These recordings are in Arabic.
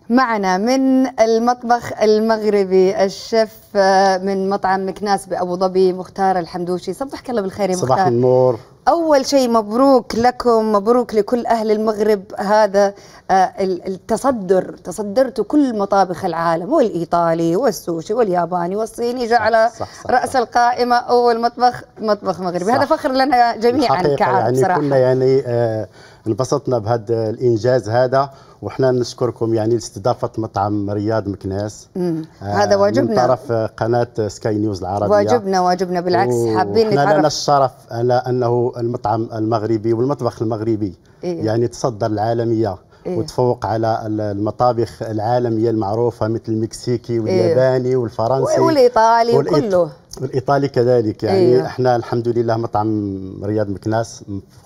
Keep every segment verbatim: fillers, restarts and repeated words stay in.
معنا من المطبخ المغربي الشيف من مطعم مكناس بأبو ظبي مختار الحمدوشي. صبحك الله بالخير يا مختار. صباح النور. أول شيء مبروك لكم، مبروك لكل أهل المغرب. هذا التصدر، تصدرتوا كل مطابخ العالم، والإيطالي والسوشي والياباني والصيني، جعل رأس القائمة أول مطبخ مطبخ مغربي. صح. هذا فخر لنا جميعا كعرب يعني صراحة. كنا يعني آه انبسطنا بهذا الإنجاز هذا، وإحنا نشكركم يعني لاستضافة مطعم رياض مكناس. آه هذا واجبنا من طرف قناة سكاي نيوز العربية. واجبنا واجبنا بالعكس، حابين نتعرف. لنا الشرف على أنه المطعم المغربي والمطبخ المغربي إيه؟ يعني تصدر العالمية إيه؟ وتفوق على المطابخ العالمية المعروفة مثل المكسيكي والياباني إيه؟ والفرنسي والإيطالي والإيط... وكله، والإيطالي كذلك يعني إيه؟ احنا الحمد لله مطعم رياض مكناس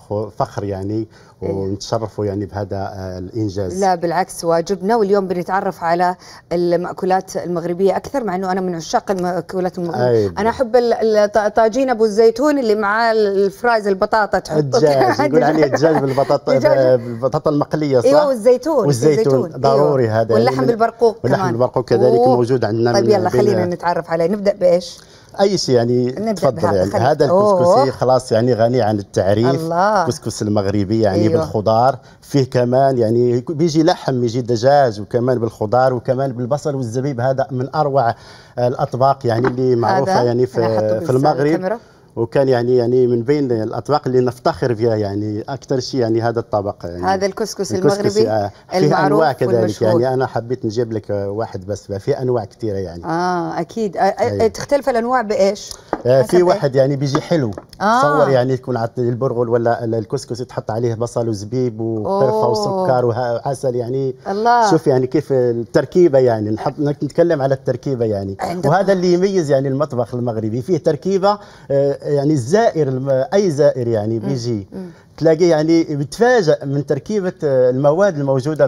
فخر يعني، ونتشرفوا يعني بهذا الإنجاز. لا بالعكس واجبنا، واليوم بنتعرف على المأكولات المغربية أكثر، مع أنه أنا من عشاق المأكولات المغربية. أيوة. أنا أحب الطاجين أبو الزيتون اللي معاه الفرايز البطاطا تحط الدجاج، نقول عليه الدجاج بالبطاطا بالبطاطا المقلية صح؟ ايوه والزيتون والزيتون ضروري أيوة. هذا، واللحم بالبرقوق كمان. واللحم بالبرقوق كذلك أوه. موجود عندنا. طيب يلا خلينا نتعرف عليه. نبدأ بإيش؟ اي شيء يعني تفضل. يعني خلي. هذا الكسكسي خلاص يعني غني عن التعريف. الله. كسكس المغربي يعني أيوه. بالخضار، فيه كمان يعني بيجي لحم، بيجي دجاج، وكمان بالخضار، وكمان بالبصل والزبيب. هذا من اروع الاطباق يعني اللي معروفه يعني في في المغرب، وكان يعني يعني من بين الاطباق اللي نفتخر فيها يعني اكثر شيء يعني هذا الطبق يعني هذا الكسكس المغربي آه فيه انواع كذلك يعني. انا حبيت نجيب لك واحد بس، في انواع كثيره يعني. اه اكيد. آه تختلف الانواع بايش؟ آه في واحد يعني بيجي حلو آه. تصور يعني تكون على البرغل ولا الكسكس تحط عليه بصل وزبيب وقرفه وسكر وعسل يعني. الله. شوف يعني كيف التركيبه يعني، نحط نتكلم على التركيبه يعني. وهذا اللي يميز يعني المطبخ المغربي، فيه تركيبه آه يعني الزائر اي زائر يعني بيجي تلاقيه يعني بيتفاجئ من تركيبه المواد الموجوده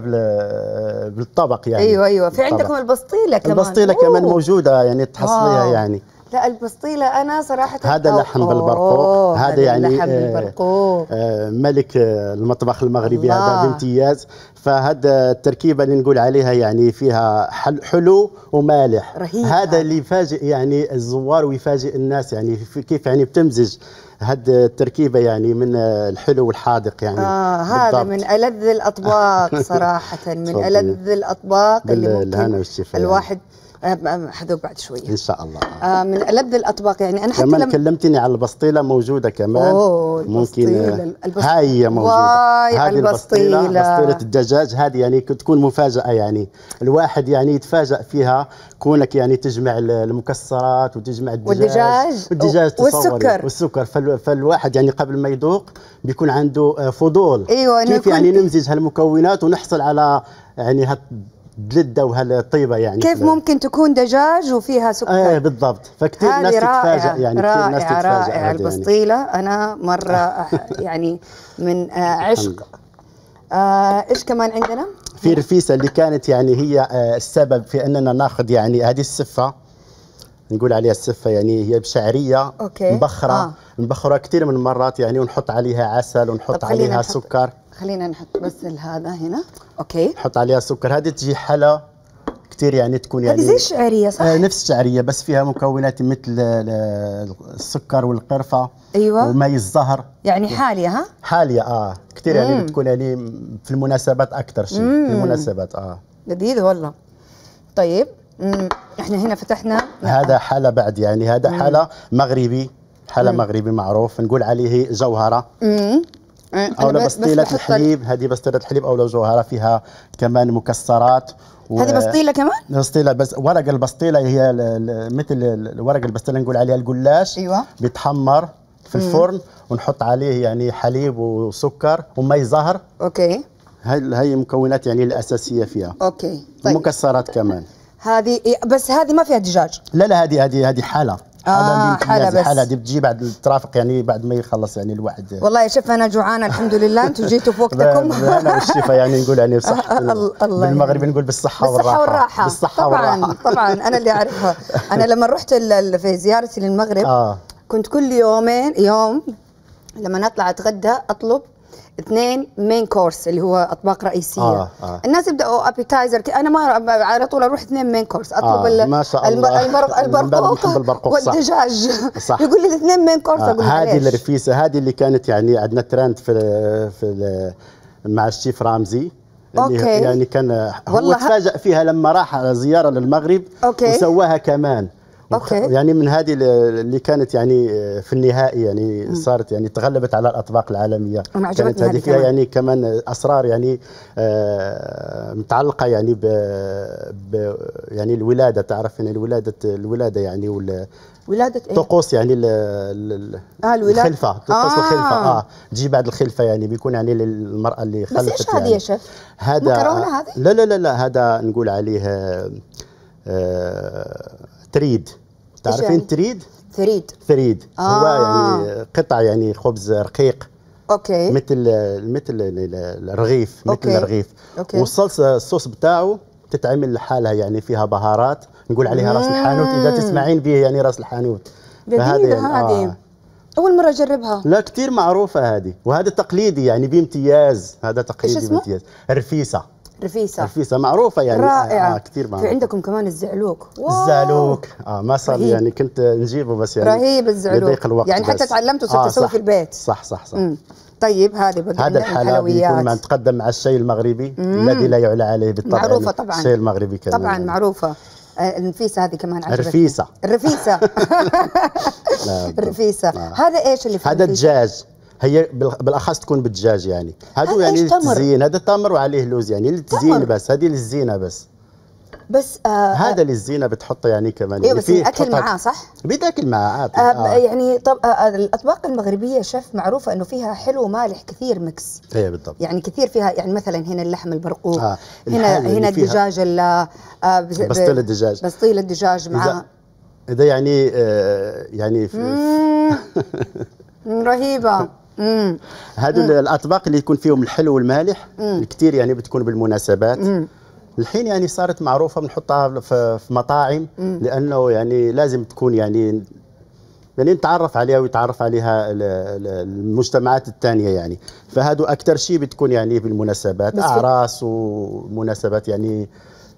بالطبق يعني. ايوه ايوه. في عندكم البسطيله كمان. البسطيله كمان موجوده يعني تحصليها يعني. لا البسطيله انا صراحه هذا لحم بالبرقوق، هذا يعني لحم بالبرقوق. آه ملك المطبخ المغربي هذا بامتياز. فهذا التركيبه اللي نقول عليها يعني فيها حلو ومالح. رهيب. هذا اللي يفاجئ يعني الزوار ويفاجئ الناس يعني كيف يعني بتمزج هذه التركيبه يعني من الحلو والحادق يعني. اه هذا من ألذ الأطباق صراحة، من ألذ الأطباق اللي ممكن الواحد حذوق بعد شويه ان شاء الله. آه من ألذ الأطباق يعني. انا حتى كمان لما كلمتني على البسطيله موجوده كمان. أوه ممكن هاي هي موجوده. هذه البسطيله بسطيله الدجاج هذه يعني تكون مفاجاه يعني، الواحد يعني يتفاجأ فيها كونك يعني تجمع المكسرات وتجمع الدجاج والدجاج والدجاج والسكر والسكر فالواحد يعني قبل ما يذوق بيكون عنده فضول. ايوه كيف يعني نمزج هالمكونات ونحصل على يعني هت دلدة وهالطيبة يعني. كيف ممكن تكون دجاج وفيها سكر؟ ايه بالضبط. فكتير ناس تتفاجئ يعني. رائعة كتير ناس تتفاجئ. رائعة البسطيلة يعني. أنا مرة يعني من آه عشق. آه إيش كمان عندنا؟ في رفيسة اللي كانت يعني هي آه السبب في أننا ناخذ يعني هذه السفة، نقول عليها السفة يعني هي بشعرية أوكي. مبخرة آه. مبخرة كثير من المرات يعني، ونحط عليها عسل ونحط عليها نحط سكر. خلينا نحط بس هذا هنا. اوكي. نحط عليها سكر. هذه تجي حلا كثير يعني تكون يعني هذه زي الشعريه صح؟ آه نفس الشعريه بس فيها مكونات مثل السكر والقرفه. ايوه. وماء الزهر يعني حاليه. ها حاليه اه كثير يعني بتكون يعني في المناسبات اكثر شيء. في المناسبات اه لذيذ والله. طيب مم. احنا هنا فتحنا هذا حلا بعد يعني. هذا حلا مغربي، حلا مم. مغربي معروف نقول عليه جوهره. امم أو بسطيلة الحليب. هذه بسطيلة الحليب أو جوهرة فيها كمان مكسرات. هذه بسطيلة كمان؟ بسطيلة بس ورق البسطيلة هي مثل ورق البسطيلة نقول عليها الجلاش. أيوة. بيتحمر في الفرن ونحط عليه يعني حليب وسكر ومي زهر. أوكي. هاي هي المكونات يعني الأساسية فيها. أوكي. طيب. مكسرات كمان. هذه بس هذه ما فيها دجاج. لا لا هذه هذه هذه حالة. آه حالة بس. حالة دي بتجي بعد الترافق يعني بعد ما يخلص يعني الواحد. والله يا شيف أنا جوعانة الحمد لله. أنتم جيتوا في وقتكم. أنا والشيفة يعني نقول يعني بصحة. بالمغرب نقول بالصحة والراحة. والراحة. بالصحة والراحة. طبعا طبعا أنا اللي أعرفها. أنا لما رحت في زيارتي للمغرب آه. كنت كل يومين يوم لما نطلع أتغدى أطلب اثنين مين كورس اللي هو اطباق رئيسيه. آه آه. الناس يبداوا ابيتايزر، انا ما على طول اروح اثنين مين كورس، اطلب آه ما شاء الله. البرقوق والدجاج. صح. يقول لي الاثنين مين كورس. آه. اقول هذه الرفيسه هذه اللي كانت يعني عندنا ترند في في مع الشيف رامزي. أوكي. يعني كان هو تفاجأ فيها لما راح زياره للمغرب. أوكي. وسواها كمان. أوكي. يعني من هذه اللي كانت يعني في النهائي يعني صارت يعني تغلبت على الاطباق العالميه. كانت هذه فيها يعني كمان اسرار يعني آه متعلقه يعني ب, ب يعني الولاده، تعرف يعني الولاده الولاده يعني ولا ولادة ايه؟ طقوس يعني ال ال اه الولاده الخلفه، طقوس آه. الخلفه اه تجي بعد الخلفه يعني بيكون يعني للمراه اللي خلفت. بس ايش هذه يا شيف؟ هذا مكرونه هذه؟ لا لا لا لا هذا نقول عليه آه تريد. تعرفين يعني؟ تريد؟ ثريد. ثريد آه. هو يعني قطع يعني خبز رقيق. اوكي. مثل مثل الرغيف، مثل أوكي. الرغيف. أوكي. والصلصه الصوص بتاعه تتعمل لحالها يعني فيها بهارات، نقول عليها راس الحانوت اذا تسمعين به يعني راس الحانوت. فهذه يعني هذه آه. اول مره اجربها. لا كثير معروفه هذه، وهذا تقليدي يعني بامتياز، هذا تقليدي بامتياز. الرفيسه. رفيسه. رفيسه معروفه يعني. رائعه. آه كثير معروفه. في عندكم كمان الزعلوك. الزعلوك اه ما صار يعني كنت نجيبه بس يعني رهيب الزعلوك الوقت يعني حتى تعلمت وصرت آه اسوي في البيت. صح صح صح. مم. طيب هذه بقى هذا الحلويات يكون مع تقدم مع الشاي المغربي مم. الذي لا يعلى عليه بالطبع. معروفه طبعا. الشاي المغربي كمان طبعا يعني. معروفه. النفيسه هذه كمان عجبتني. الرفيسه. الرفيسه. الرفيسه. هذا ايش اللي في هذا الدجاج، هي بالاخص تكون بالدجاج يعني. هذا يعني للتزيين، هذا تمر وعليه لوز يعني للتزيين بس، هذه للزينه بس. بس آه هذا للزينه بتحطه يعني كمان. ايوه بس الاكل معاه صح؟ بتاكل معاه آه آه. يعني طب آه الاطباق المغربيه شيف معروفه انه فيها حلو ومالح كثير ميكس. ايوه بالضبط. يعني كثير فيها يعني مثلا هنا اللحم البرقوق آه. هنا هنا الدجاج آه بسطيل الدجاج بسطيل الدجاج معاه. اذا يعني آه يعني رهيبه. امم هذول الاطباق اللي يكون فيهم الحلو والمالح كثير يعني بتكون بالمناسبات. مم. الحين يعني صارت معروفه بنحطها في مطاعم. مم. لانه يعني لازم تكون يعني يعني نتعرف عليها ويتعرف عليها المجتمعات الثانيه يعني. فهذا اكثر شيء بتكون يعني بالمناسبات، اعراس ومناسبات يعني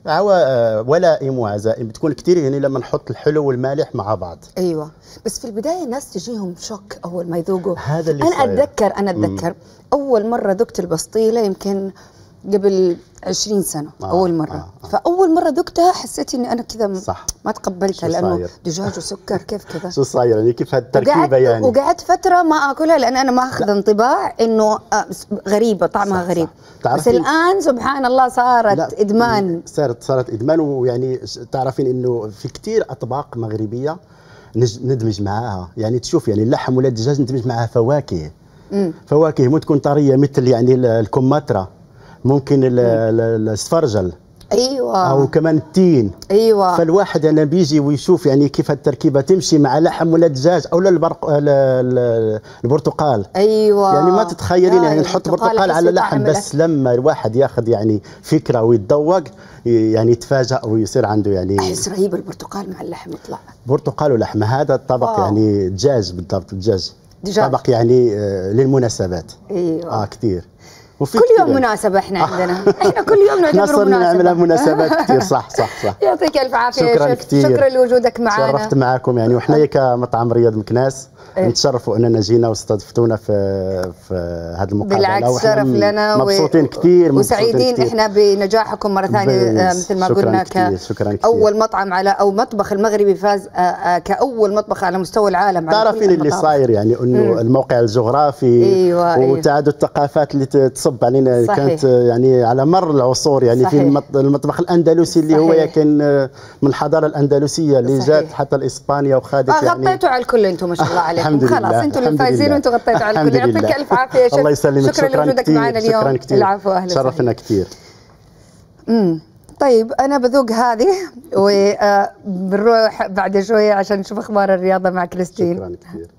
ولائم وعزائم، بتكون كثير يعني لما نحط الحلو والمالح مع بعض. ايوه بس في البدايه الناس تجيهم شوك اول ما يذوقوا. هذا اللي انا صاير. اتذكر انا اتذكر مم. اول مره ذقت البسطيله يمكن قبل عشرين سنة. آه أول مرة. آه آه. فأول مرة ذقتها حسيت إني أنا كذا ما تقبلتها لأنه دجاج وسكر كيف كذا. شو صاير يعني كيف هالتركيبة يعني؟ وقعدت فترة ما أكلها لأن أنا ما أخذ انطباع إنه غريبة طعمها صح غريب. صح. بس الآن سبحان الله صارت لا إدمان. صارت صارت إدمان. ويعني تعرفين إنه في كتير أطباق مغربية ندمج معاها يعني. تشوف يعني اللحم ولا الدجاج ندمج معاها فواكه. مم. فواكه مو تكون طرية مثل يعني الكمثرى، ممكن السفرجل. ايوه. او كمان التين. ايوه. فالواحد انا يعني بيجي ويشوف يعني كيف التركيبه تمشي مع لحم ولا دجاج او البرق... البرتقال. ايوه. يعني ما تتخيلين يعني نحط برتقال على لحم، بس لما الواحد ياخذ يعني فكره ويتذوق يعني يتفاجأ ويصير عنده يعني. احس رهيب البرتقال مع اللحم يطلع. برتقال ولحمه. هذا الطبق واو. يعني دجاج بالضبط. دجاج. دجاج. طبق يعني للمناسبات. ايوه. اه كثير. كل يوم مناسبة احنا عندنا. احنا كل يوم نعتبر مناسبة. صرنا نعملها مناسبات كثير. صح صح صح. يعطيك الف عافية. شكرا كثير. شكرا لوجودك معنا. شرفت معكم يعني. واحنا كمطعم رياض مكناس نتشرفوا اننا جينا واستضفتونا في في هذه المقابلة. بالعكس شرف لنا. مبسوطين و... كثير وسعيدين كتير. احنا بنجاحكم مرة ثانية مثل ما قلنا ك اول مطعم على او مطبخ المغربي فاز كاول مطبخ على مستوى العالم. تعرفين اللي صاير يعني انه الموقع الجغرافي. ايوه وتعدد الثقافات اللي تصب علينا. صحيح. كانت يعني على مر العصور يعني. صحيح. في المطبخ الاندلسي اللي صحيح. هو يمكن من الحضاره الاندلسيه اللي صحيح. جات حتى لاسبانيا وخادت آه يعني. غطيتوا على الكل انتم ما شاء الله عليكم. خلاص انتم اللي فايزين وانتم غطيتوا على الكل. يعطيك الف عافيه يا شيخ. الله يسلمك. شكرا لوجودك معنا اليوم. شكرا كثير. العفو اهلا وسهلا. شرفنا كثير. امم طيب انا بذوق هذه وبنروح بعد شويه عشان نشوف اخبار الرياضه مع كريستين. شكرا كثير.